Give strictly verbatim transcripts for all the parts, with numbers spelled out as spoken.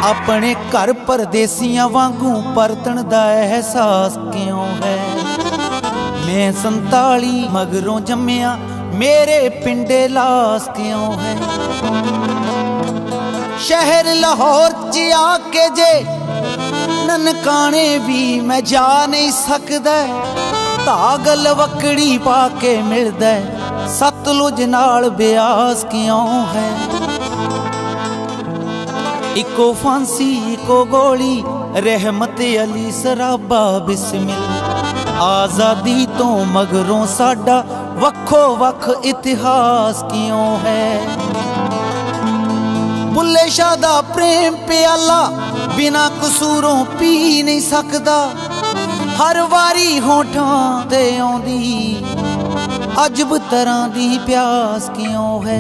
अपने घर परदेसियां वांगू परतन दा एहसास क्यों है। मैं संताली मगरों जम्मिया मेरे पिंडे लास क्यों है। शहर लाहौर च आके जे ननकाने भी मैं जा नहीं सकदा। धागल वकड़ी पाके मिलदा सतलुज नाल ब्यास क्यों है। इको फांसी इको गोली रहमत अली सराबा बिस्मिल। आज़ादी तो मगरों साडा वखो वख इतिहास क्यों है। बुल्ले शाह दा प्रेम प्याला बिना कसूरों पी नहीं सकदा। हर वारी होठां ते आउंदी अजब तरह दी प्यास क्यों है।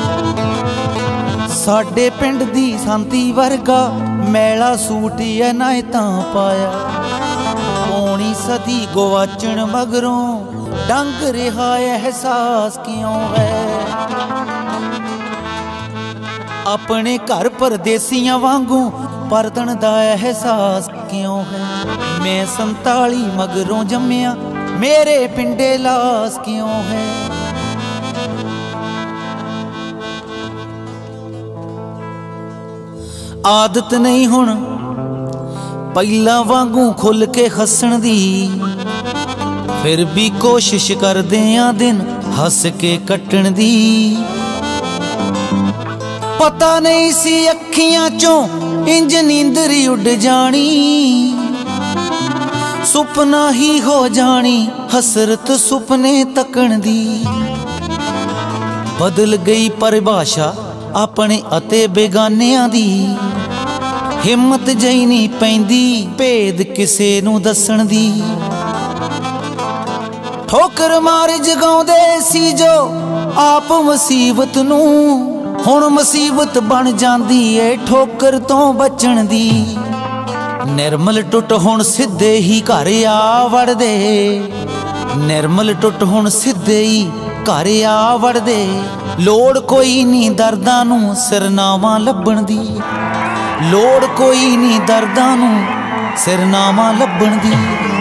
साडे पिंड दी सांती वर्गा मैला सूट अनायतां पाया। पौनी सदी गवाचण मगरों डंग रिहा एहसास क्यों है। अपने घर परदेसियां वांगू परतन दा एहसास क्यों है। मैं संताली मगरों जम्मिया मेरे पिंडे लास क्यों है। आदत नहीं हुण पहला वांगू खुल के हसन दी। फिर भी कोशिश करदे आ दिन हस के कटण दी। पता नहीं सी अखियां चों इंज नींदरी उड़ जानी। सुपना ही हो जानी हसरत सुपने तकण दी। बदल गई परिभाषा अपने अते बेगानियां दी। हिम्मत जई नहीं पैंदी भेद किसे नू दसण दी। ठोकर मार जगाउंदे सी जो आप मुसीबत नू। हुण मुसीबत बन जांदी ए ठोकर तो बचण दी। निर्मल टुट हुण सिद्धे ही घर आ वड़दे। निर्मल टुट हुण सिद्धे ही घर आ वड़दे। लोड़ कोई नहीं दर्दां नू सिरनावां लभण दी। लोड़ कोई नहीं दर्दां नू सिरनावां लभण दी।